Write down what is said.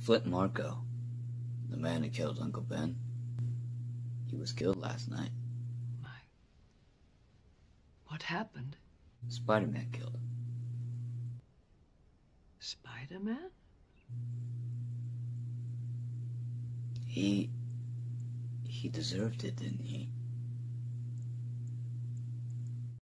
Flint Marco, the man who killed Uncle Ben, he was killed last night. My. What happened? Spider-Man killed him. Spider-Man? He deserved it, didn't he?